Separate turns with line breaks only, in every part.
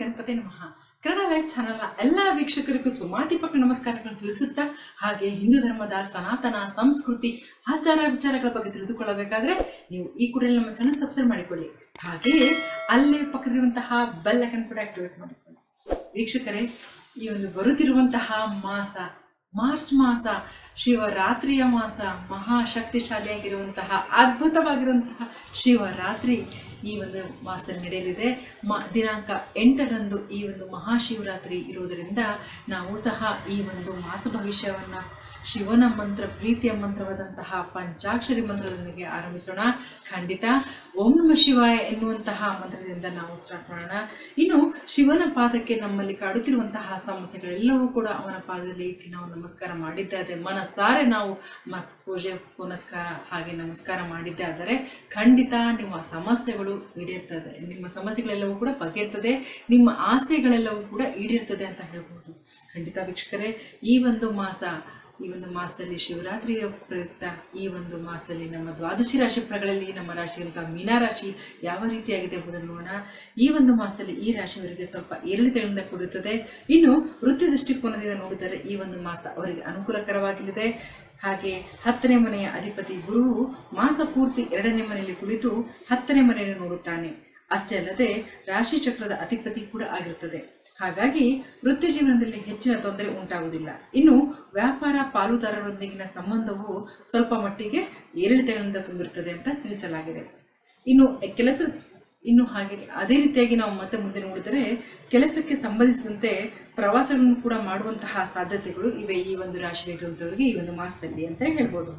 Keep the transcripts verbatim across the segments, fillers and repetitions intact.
ಗಣಪತಿ ನಮಃ. Kannada live channel ಎಲ್ಲ ವೀಕ್ಷಕರಿಗೂ ಸುಮಾತಿಪಕ್ಕ ನಮಸ್ಕಾರಗಳನ್ನು ತಿಳಿಸುತ್ತಾ, ಹಾಗೆ ಹಿಂದೂ ಧರ್ಮದ ಸನಾತನ ಸಂಸ್ಕೃತಿ ಆಚಾರ ವಿಚಾರಗಳ ಬಗ್ಗೆ ತಿಳಿದುಕೊಳ್ಳಬೇಕಾದ್ರೆ ನೀವು ಈ ಕೂಡಲೇ ನಮ್ಮ ಚಾನೆಲ್ ಸಬ್ಸ್ಕ್ರೈಬ್ ಮಾಡಿಕೊಳ್ಳಿ. ಹಾಗೆಯೇ ಅಲ್ಲೇ ಪಕ್ಕದಲ್ಲಿರುವಂತಹ ಬೆಲ್ ಐಕಾನ್ ಕೂಡ ಆಕ್ಟಿವೇಟ್ ಮಾಡಿಕೊಳ್ಳಿ. ವೀಕ್ಷಕರೇ, ಈ ಒಂದು ಬರುತ್ತಿರುವಂತಹ ಮಾಸ ಮಾರ್ಚ್ ಮಾಸ ಶಿವರಾತ್ರಿಯ ಮಾಸ, ಮಹಾಶಕ್ತಿಶಾಲಿಯಾಗಿರುವಂತಹ ಅದ್ಭುತವಾಗಿರುವಂತಹ ಶಿವರಾತ್ರಿ ಈ ಒಂದು ಮಾಸದಲ್ಲಿ ನಡೆಯಲಿದೆ. ಮ ದಿನಾಂಕ ಎಂಟರಂದು ಈ ಒಂದು ಮಹಾಶಿವರಾತ್ರಿ ಇರುವುದರಿಂದ ನಾವು ಸಹ ಈ ಒಂದು ಮಾಸ ಭವಿಷ್ಯವನ್ನು ಶಿವನ ಮಂತ್ರ, ಪ್ರೀತಿಯ ಮಂತ್ರವಾದಂತಹ ಪಂಚಾಕ್ಷರಿ ಮಂತ್ರದೊಂದಿಗೆ ಆರಂಭಿಸೋಣ. ಖಂಡಿತ ಓಂ ನಮಃ ಶಿವಾಯ ಎನ್ನುವಂತಹ ಮಂತ್ರದಿಂದ ನಾವು ಸ್ಟಾರ್ಟ್ ಮಾಡೋಣ. ಇನ್ನು ಶಿವನ ಪಾದಕ್ಕೆ ನಮ್ಮಲ್ಲಿ ಕಾಡುತ್ತಿರುವಂತಹ ಸಮಸ್ಯೆಗಳೆಲ್ಲವೂ ಕೂಡ ಅವನ ಪಾದದಲ್ಲಿ ಇಟ್ಟು ನಾವು ನಮಸ್ಕಾರ ಮಾಡಿದ್ದಾದರೆ, ಮನಸಾರೆ ನಾವು ಮ ಪೂಜೆ ಪುನಸ್ಕಾರ ಹಾಗೆ ನಮಸ್ಕಾರ ಮಾಡಿದ್ದೇ ಆದರೆ ಖಂಡಿತ ನಿಮ್ಮ ಸಮಸ್ಯೆಗಳು ಈಡೇರ್ತದೆ. ನಿಮ್ಮ ಸಮಸ್ಯೆಗಳೆಲ್ಲವೂ ಕೂಡ ಬಗೆರ್ತದೆ, ನಿಮ್ಮ ಆಸೆಗಳೆಲ್ಲವೂ ಕೂಡ ಈಡೇರ್ತದೆ ಅಂತ ಹೇಳ್ಬೋದು. ಖಂಡಿತ ವೀಕ್ಷಕರೇ, ಈ ಒಂದು ಮಾಸ ಈ ಒಂದು ಮಾಸದಲ್ಲಿ ಶಿವರಾತ್ರಿಯ ಪ್ರಯುಕ್ತ ಈ ಒಂದು ಮಾಸದಲ್ಲಿ ನಮ್ಮ ದ್ವಾದಶಿ ರಾಶಿ ಫಲಗಳಲ್ಲಿ ನಮ್ಮ ರಾಶಿಯಂತಹ ಮೀನರಾಶಿ ಯಾವ ರೀತಿಯಾಗಿದೆ ಎಂಬುದನ್ನು ನೋಡೋಣ. ಈ ಒಂದು ಮಾಸದಲ್ಲಿ ಈ ರಾಶಿಯವರಿಗೆ ಸ್ವಲ್ಪ ಏರಿಳಿತಗಳಿಂದ ಕೂಡಿರುತ್ತದೆ. ಇನ್ನು ವೃತ್ತಿ ದೃಷ್ಟಿಕೋನದಿಂದ ನೋಡಿದರೆ ಈ ಒಂದು ಮಾಸ ಅವರಿಗೆ ಅನುಕೂಲಕರವಾಗಲಿದೆ. ಹಾಗೆ ಹತ್ತನೇ ಮನೆಯ ಅಧಿಪತಿ ಗುರುವು ಮಾಸ ಪೂರ್ತಿ ಎರಡನೇ ಮನೆಯಲ್ಲಿ ಕುಳಿತು ಹತ್ತನೇ ಮನೆಯನ್ನು ನೋಡುತ್ತಾನೆ. ಅಷ್ಟೇ ಅಲ್ಲದೆ ರಾಶಿ ಚಕ್ರದ ಅಧಿಪತಿ ಕೂಡ ಆಗಿರುತ್ತದೆ. ಹಾಗಾಗಿ ವೃತ್ತಿ ಜೀವನದಲ್ಲಿ ಹೆಚ್ಚಿನ ತೊಂದರೆ ಉಂಟಾಗುವುದಿಲ್ಲ. ಇನ್ನು ವ್ಯಾಪಾರ ಪಾಲುದಾರರೊಂದಿಗಿನ ಸಂಬಂಧವು ಸ್ವಲ್ಪ ಮಟ್ಟಿಗೆ ಏರಿಳಿತಗಳಿಂದ ತುಂಬಿರುತ್ತದೆ ಅಂತ ತಿಳಿಸಲಾಗಿದೆ. ಇನ್ನು ಕೆಲಸ ಇನ್ನು ಹಾಗೆ ಅದೇ ರೀತಿಯಾಗಿ ನಾವು ಮತ್ತೆ ಮುಂದೆ ನೋಡಿದರೆ ಕೆಲಸಕ್ಕೆ ಸಂಬಂಧಿಸಿದಂತೆ ಪ್ರವಾಸಗಳನ್ನು ಕೂಡ ಮಾಡುವಂತಹ ಸಾಧ್ಯತೆಗಳು ಇವೆ ಈ ಒಂದು ರಾಶಿಯಲ್ಲಿರುವಂಥವರಿಗೆ ಈ ಒಂದು ಮಾಸದಲ್ಲಿ ಅಂತ ಹೇಳ್ಬೋದು.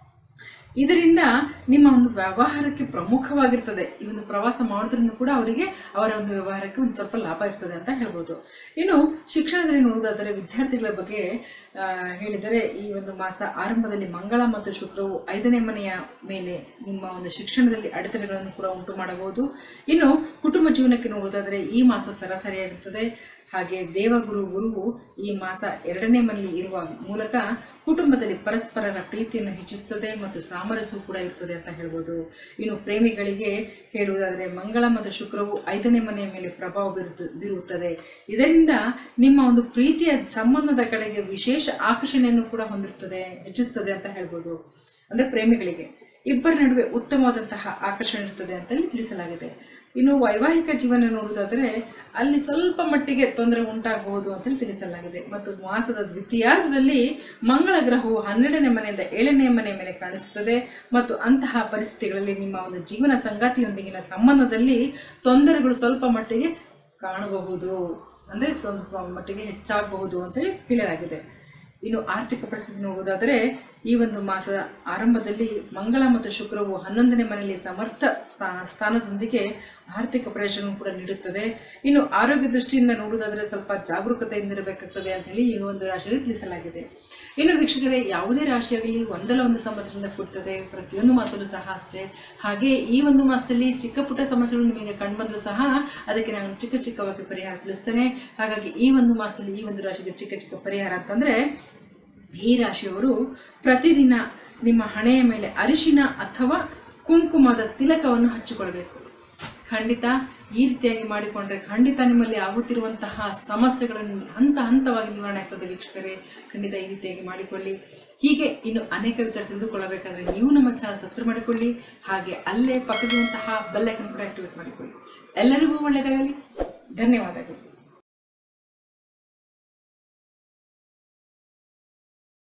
ಇದರಿಂದ ನಿಮ್ಮ ಒಂದು ವ್ಯವಹಾರಕ್ಕೆ ಪ್ರಮುಖವಾಗಿರ್ತದೆ. ಈ ಒಂದು ಪ್ರವಾಸ ಮಾಡೋದ್ರಿಂದ ಕೂಡ ಅವರಿಗೆ ಅವರ ಒಂದು ವ್ಯವಹಾರಕ್ಕೆ ಒಂದು ಸ್ವಲ್ಪ ಲಾಭ ಇರ್ತದೆ ಅಂತ ಹೇಳ್ಬೋದು. ಇನ್ನು ಶಿಕ್ಷಣದಲ್ಲಿ ನೋಡುವುದಾದರೆ ವಿದ್ಯಾರ್ಥಿಗಳ ಬಗ್ಗೆ ಹೇಳಿದರೆ ಈ ಒಂದು ಮಾಸ ಆರಂಭದಲ್ಲಿ ಮಂಗಳ ಮತ್ತು ಶುಕ್ರವು ಐದನೇ ಮನೆಯ ಮೇಲೆ ನಿಮ್ಮ ಒಂದು ಶಿಕ್ಷಣದಲ್ಲಿ ಅಡೆತಡೆಗಳನ್ನು ಕೂಡ ಉಂಟು ಮಾಡಬಹುದು. ಇನ್ನು ಕುಟುಂಬ ಜೀವನಕ್ಕೆ ನೋಡುವುದಾದರೆ ಈ ಮಾಸ ಸರಾಸರಿಯಾಗಿರ್ತದೆ. ಹಾಗೆ ದೇವಗುರು ಗುರುವು ಈ ಮಾಸ ಎರಡನೇ ಮನೆಯಲ್ಲಿ ಇರುವ ಮೂಲಕ ಕುಟುಂಬದಲ್ಲಿ ಪರಸ್ಪರರ ಪ್ರೀತಿಯನ್ನು ಹೆಚ್ಚಿಸುತ್ತದೆ ಮತ್ತು ಸಾಮರಸ್ಯವು ಕೂಡ ಇರ್ತದೆ ಅಂತ ಹೇಳ್ಬೋದು. ಇನ್ನು ಪ್ರೇಮಿಗಳಿಗೆ ಹೇಳುವುದಾದರೆ ಮಂಗಳ ಮತ್ತು ಶುಕ್ರವು ಐದನೇ ಮನೆಯ ಮೇಲೆ ಪ್ರಭಾವ ಬೀರು ಬೀರುತ್ತದೆ. ಇದರಿಂದ ನಿಮ್ಮ ಒಂದು ಪ್ರೀತಿಯ ಸಂಬಂಧದ ಕಡೆಗೆ ವಿಶೇಷ ಆಕರ್ಷಣೆಯನ್ನು ಕೂಡ ಹೊಂದಿರುತ್ತದೆ, ಹೆಚ್ಚಿಸುತ್ತದೆ ಅಂತ ಹೇಳ್ಬೋದು. ಅಂದರೆ ಪ್ರೇಮಿಗಳಿಗೆ ಇಬ್ಬರ ನಡುವೆ ಉತ್ತಮವಾದಂತಹ ಆಕರ್ಷಣೆ ಇರ್ತದೆ ಅಂತ ಹೇಳಿ ತಿಳಿಸಲಾಗಿದೆ. ಇನ್ನು ವೈವಾಹಿಕ ಜೀವನ ನೋಡುವುದಾದರೆ ಅಲ್ಲಿ ಸ್ವಲ್ಪ ಮಟ್ಟಿಗೆ ತೊಂದರೆ ಉಂಟಾಗಬಹುದು ಅಂತೇಳಿ ತಿಳಿಸಲಾಗಿದೆ. ಮತ್ತು ಮಾಸದ ದ್ವಿತೀಯಾರ್ಧದಲ್ಲಿ ಮಂಗಳ ಗ್ರಹವು ಹನ್ನೆರಡನೇ ಮನೆಯಿಂದ ಏಳನೇ ಮನೆಯ ಮೇಲೆ ಕಾಣಿಸುತ್ತದೆ ಮತ್ತು ಅಂತಹ ಪರಿಸ್ಥಿತಿಗಳಲ್ಲಿ ನಿಮ್ಮ ಒಂದು ಜೀವನ ಸಂಗಾತಿಯೊಂದಿಗಿನ ಸಂಬಂಧದಲ್ಲಿ ತೊಂದರೆಗಳು ಸ್ವಲ್ಪ ಮಟ್ಟಿಗೆ ಕಾಣಬಹುದು, ಅಂದರೆ ಸ್ವಲ್ಪ ಮಟ್ಟಿಗೆ ಹೆಚ್ಚಾಗಬಹುದು ಅಂತೇಳಿ ಹೇಳಲಾಗಿದೆ. ಇನ್ನು ಆರ್ಥಿಕ ಪರಿಸ್ಥಿತಿ ನೋಡುವುದಾದರೆ ಈ ಒಂದು ಮಾಸದ ಆರಂಭದಲ್ಲಿ ಮಂಗಳ ಮತ್ತು ಶುಕ್ರವು ಹನ್ನೊಂದನೇ ಮನೆಯಲ್ಲಿ ಸಮರ್ಥ ಸ್ಥಾನದೊಂದಿಗೆ ಆರ್ಥಿಕ ಪ್ರಯೋಜನ ಕೂಡ ನೀಡುತ್ತದೆ. ಇನ್ನು ಆರೋಗ್ಯ ದೃಷ್ಟಿಯಿಂದ ನೋಡುವುದಾದರೆ ಸ್ವಲ್ಪ ಜಾಗರೂಕತೆಯಿಂದ ಇರಬೇಕಾಗ್ತದೆ ಅಂತ ಹೇಳಿ ಈ ಒಂದು ರಾಶಿಯಲ್ಲಿ ತಿಳಿಸಲಾಗಿದೆ. ಇನ್ನು ವೀಕ್ಷಕರೇ, ಯಾವುದೇ ರಾಶಿಯಾಗಲಿ ಒಂದಲ್ಲ ಒಂದು ಸಮಸ್ಯೆಯಿಂದ ಕೂಡ್ತದೆ, ಪ್ರತಿಯೊಂದು ಮಾಸದಲ್ಲೂ ಸಹ ಅಷ್ಟೇ. ಹಾಗೆ ಈ ಒಂದು ಮಾಸದಲ್ಲಿ ಚಿಕ್ಕ ಪುಟ್ಟ ಸಮಸ್ಯೆಗಳು ನಿಮಗೆ ಕಂಡುಬಂದರೂ ಸಹ ಅದಕ್ಕೆ ನಾನು ಚಿಕ್ಕ ಚಿಕ್ಕವಾಗಿ ಪರಿಹಾರ ತಿಳಿಸ್ತೇನೆ. ಹಾಗಾಗಿ ಈ ಒಂದು ಮಾಸದಲ್ಲಿ ಈ ಒಂದು ರಾಶಿಗೆ ಚಿಕ್ಕ ಚಿಕ್ಕ ಪರಿಹಾರ ಅಂತಂದರೆ, ಈ ರಾಶಿಯವರು ಪ್ರತಿದಿನ ನಿಮ್ಮ ಹಣೆಯ ಮೇಲೆ ಅರಿಶಿನ ಅಥವಾ ಕುಂಕುಮದ ತಿಲಕವನ್ನು ಹಚ್ಚಿಕೊಳ್ಬೇಕು. ಖಂಡಿತ ಈ ರೀತಿಯಾಗಿ ಮಾಡಿಕೊಂಡ್ರೆ ಖಂಡಿತ ನಿಮ್ಮಲ್ಲಿ ಆಗುತ್ತಿರುವಂತಹ ಸಮಸ್ಯೆಗಳನ್ನು ಹಂತ ಹಂತವಾಗಿ ನಿವಾರಣೆ ಆಗ್ತದೆ. ವೀಕ್ಷಕರೇ, ಖಂಡಿತ ಈ ರೀತಿಯಾಗಿ ಮಾಡಿಕೊಳ್ಳಿ. ಹೀಗೆ ಇನ್ನು ಅನೇಕ ವಿಚಾರ ತಿಳಿದುಕೊಳ್ಳಬೇಕಾದ್ರೆ ನೀವು ನಮ್ಮ ಚಾನಲ್ ಸಬ್ಸ್ಕ್ರೈಬ್ ಮಾಡಿಕೊಳ್ಳಿ. ಹಾಗೆ ಅಲ್ಲೇ ಪಕ್ಕದಂತಹ ಬೆಲ್ ಐಕಾನ್ ಕೂಡ ಆಕ್ಟಿವೇಟ್ ಮಾಡಿಕೊಳ್ಳಿ. ಎಲ್ಲರಿಗೂ ಒಳ್ಳೆಯದಾಗಲಿ. ಧನ್ಯವಾದಗಳು.